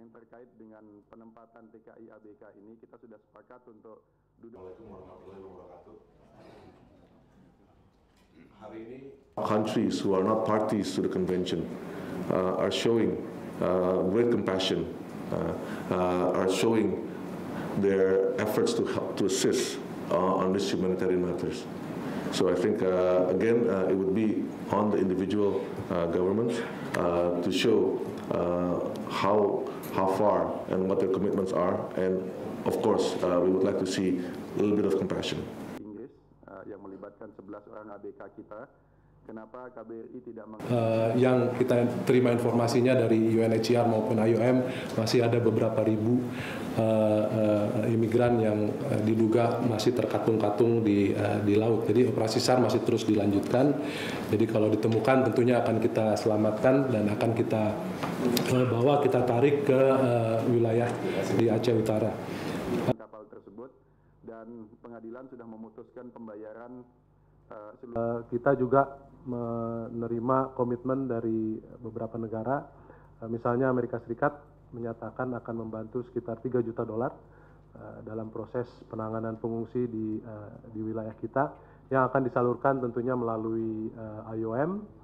yang terkait dengan penempatan TKI ABK ini kita sudah sepakat untuk duduk. Assalamualaikum warahmatullahi wabarakatuh. Hari ini countries who are not parties to the convention are showing great compassion, are showing their efforts to help to assist on these humanitarian matters. So I think again it would be on the individual governments to show how far and what their commitments are, and of course we would like to see a little bit of compassion. Inggris yang melibatkan 11 orang ABK kita. Kenapa KBRI tidak yang kita terima informasinya dari UNHCR maupun IOM, masih ada beberapa ribu imigran yang diduga masih terkatung-katung di laut. Jadi operasi SAR masih terus dilanjutkan. Jadi kalau ditemukan tentunya akan kita selamatkan dan akan kita bawa, kita tarik ke wilayah di Aceh Utara. Kapal tersebut, dan pengadilan sudah memutuskan pembayaran. Kita juga menerima komitmen dari beberapa negara, misalnya Amerika Serikat menyatakan akan membantu sekitar $3 juta dalam proses penanganan pengungsi di wilayah kita, yang akan disalurkan tentunya melalui IOM